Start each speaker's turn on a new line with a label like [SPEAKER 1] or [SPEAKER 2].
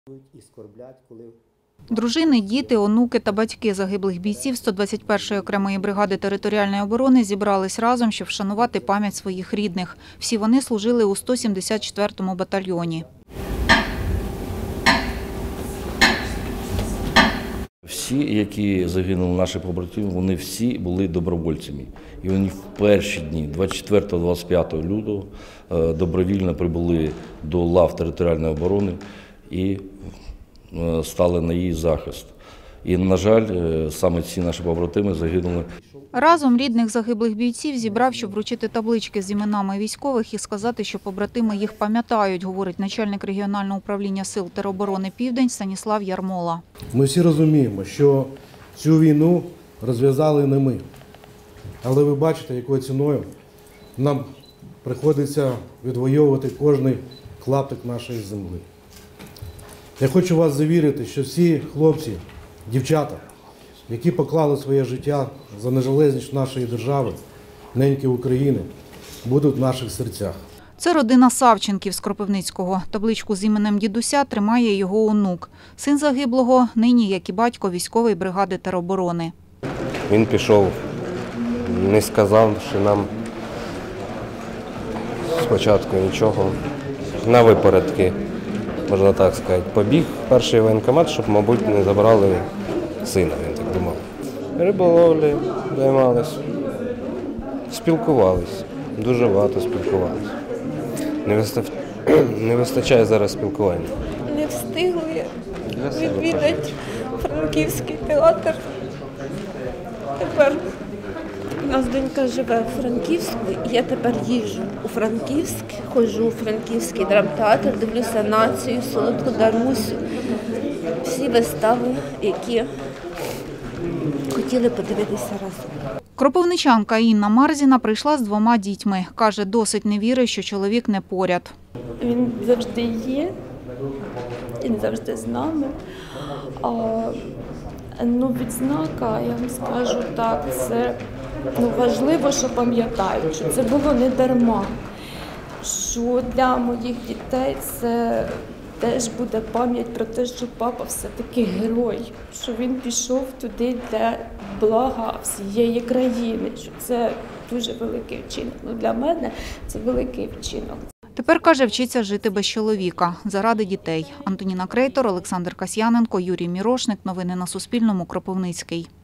[SPEAKER 1] Дружини, діти, онуки та батьки загиблих бійців 121-ї окремої бригади територіальної оборони зібрались разом, щоб вшанувати пам'ять своїх рідних. Всі вони служили у 174-му батальйоні.
[SPEAKER 2] Всі, які загинули наші побратими, вони всі були добровольцями. І вони в перші дні, 24-25 лютого, добровільно прибули до лав територіальної оборони і стали на її захист. І, на жаль, саме ці наші побратими загинули.
[SPEAKER 1] Разом рідних загиблих бійців зібрав, щоб вручити таблички з іменами військових і сказати, що побратими їх пам'ятають, говорить начальник регіонального управління Сил тероборони «Південь» Станіслав Ярмола.
[SPEAKER 3] Ми всі розуміємо, що цю війну розв'язали не ми. Але ви бачите, якою ціною нам приходиться відвоювати кожний клаптик нашої землі. Я хочу вас завірити, що всі хлопці, дівчата, які поклали своє життя за незалежність нашої держави, неньки України, будуть в наших серцях.
[SPEAKER 1] Це родина Савченків з Кропивницького. Табличку з іменем дідуся тримає його онук. Син загиблого нині, як і батько, військової бригади тероборони.
[SPEAKER 4] Він пішов, не сказавши нам спочатку нічого, на випередки, можна так сказати. Побіг в перший воєнкомат, щоб, мабуть, не забрали сина, він так думав. Риболовлі займалися, спілкувалися, дуже багато спілкувалися. Не вистачає зараз спілкування.
[SPEAKER 5] Не встигли відвідати Франківський театр. Тепер у нас донька живе у Франківську, і я тепер їжджу у Франківськ, ходжу у Франківський драмтеатр, дивлюся «Націю», «Солодку Дарусю», всі вистави, які хотіли подивитися разом.
[SPEAKER 1] Кропивничанка Інна Марзіна прийшла з 2 дітьми. Каже, досить не вірить, що чоловік не поряд.
[SPEAKER 5] Він завжди є, він завжди з нами. Відзнака, я вам скажу так, це важливо, що пам'ятають, що це було не дарма, що для моїх дітей це теж буде пам'ять про те, що папа все-таки герой, що він пішов туди для блага всієї країни, що це дуже великий вчинок. Для мене це великий вчинок.
[SPEAKER 1] Тепер, каже, вчиться жити без чоловіка заради дітей. Антоніна Крейтор, Олександр Касьяненко, Юрій Мірошник. Новини на Суспільному. Кропивницький.